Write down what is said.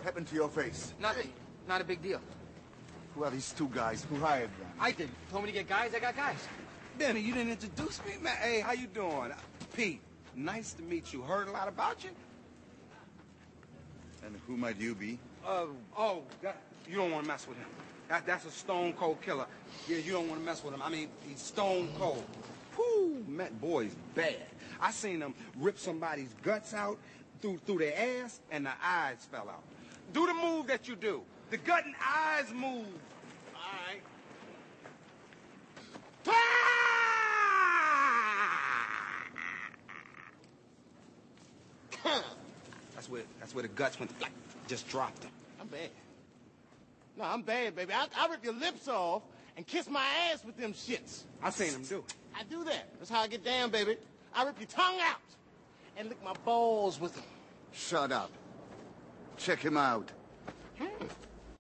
happened to your face? Nothing. Not a big deal. Who are these two guys? Who hired them? I did. Told me to get guys, I got guys. Benny, you didn't introduce me, man. Hey, how you doing? Pete, nice to meet you. Heard a lot about you? And who might you be? You don't want to mess with him. That's a stone cold killer. Yeah, you don't want to mess with him. I mean, he's stone cold. Whoo, man, boy's bad. I seen him rip somebody's guts out through their ass, and the eyes fell out. Do the move that you do. The gut and eyes move. All right. That's where the guts went, like, just dropped him. I'm bad. No, I'm bad, baby. I rip your lips off and kiss my ass with them shits. I seen him do it. I do that. That's how I get down, baby. I rip your tongue out and lick my balls with them. Shut up. Check him out.